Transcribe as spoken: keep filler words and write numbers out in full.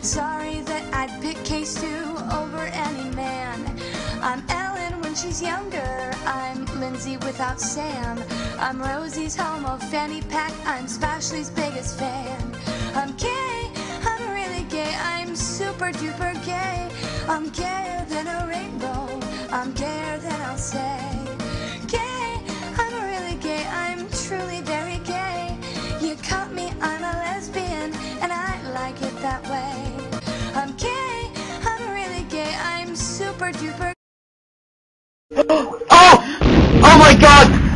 Sorry that I'd pick Case two over any man. I'm Ellen when she's younger, I'm Lindsay without Sam. I'm Rosie's homo fanny pack, I'm Spashley's biggest fan. I'm gay, I'm really gay, I'm super duper gay. I'm gayer than a rainbow, I'm gayer than I'll say. Gay, I'm really gay, I'm truly very gay. You caught me, I'm a lesbian, and I like it that way. I'm gay, I'm really gay, I'm super duper. Oh! Oh my god!